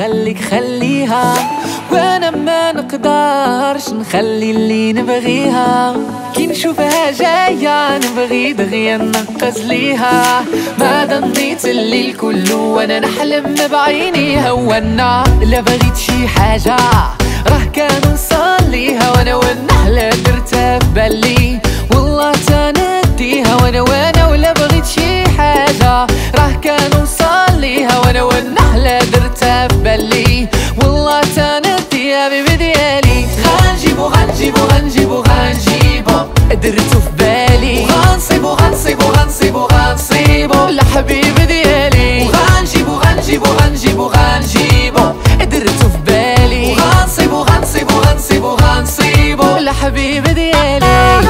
خليك خليها، وانا ما نقدرش نخلي اللي نبغيها. كي نشوفها جاية نبغي دغيا ننقز ليها، ما ضنيت الليل كله وانا نحلم بعينيها. وانا لا بغيت شي حاجة راه كان وصل ليها، وانا والنحلة درتها في بالي والله تنديها. وانا ولا بغيت شي حاجة راه كان وصل ليها، وانا والنحلة درتها في بالي والله تنديها. بيبي ديالي غنجيبو غنجيبو غنجيبو غنجيبو درتو في بالي، غنصيبو غنصيبو غنصيبو غنصيبو لحبيب ديالي. غنجيبو غنجيبو غنجيبو غنجيبو درتو في بالي، غنصيبو غنصيبو غنصيبو غنصيبو لحبيب ديالي.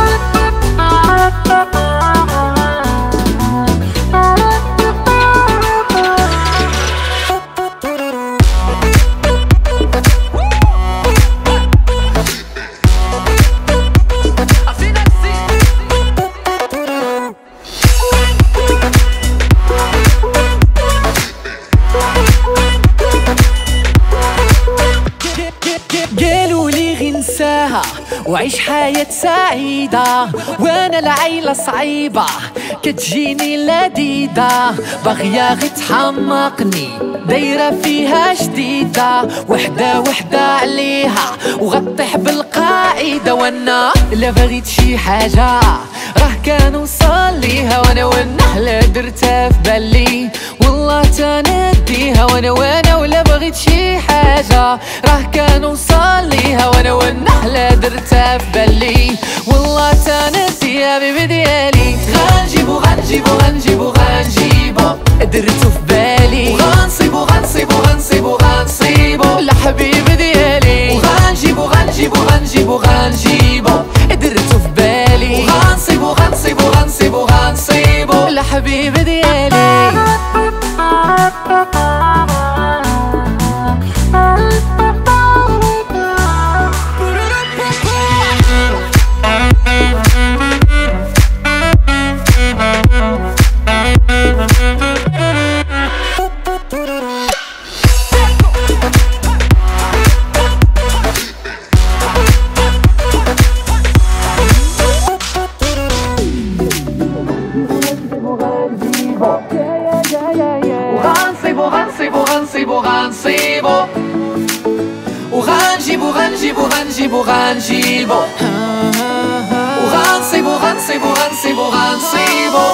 وعيش حياة سعيدة وانا العيلة صعيبة كتجيني لذيذة، باغية غير تحمقني دايرة فيها جديدة، وحدة وحدة عليها وغطيح بالقاعدة. وانا لا بغيت شي حاجة راه كان وصل ليها، وانا والنحلة درتها في بالي والله تنديها. وانا ولا بغيت شي حاجة راه كان وصل ليها، وانا والنحلة درتها في بالي والله تنديها. بيبي ديالي غنجيبو غنجيبو غنجيبو غنجيبو درتو في بالي، غنصيبو غنصيبو غنصيبو غنصيبو لحبيب ديالي. غنجيبو غنجيبو غنجيبو غنجيبو درتو في بالي، غنصيبو غنصيبو غنصيبو غنصيبو لحبيب ديالي. غنصيبو غنصيبو غنصيبو غنصيبو وغنجيبو غنجيبو غنجيبو غنجيبو وغنصيبو غنصيبو غنصيبو غنصيبو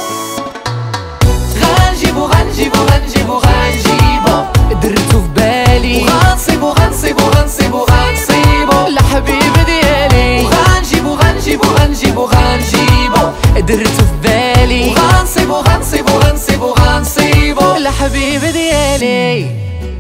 غنجيبو غنجيبو غنجيبو غنجيبو درتو في بالي، غنصيبو غنصيبو غنصيبو غنصيبو لحبيب ديالي. غنجيبو غنجيبو غنجيبو غنجيبو درتو في بالي، غنصيبو غنصيبو غنصيبو غنصيبو لحبيب ديالي.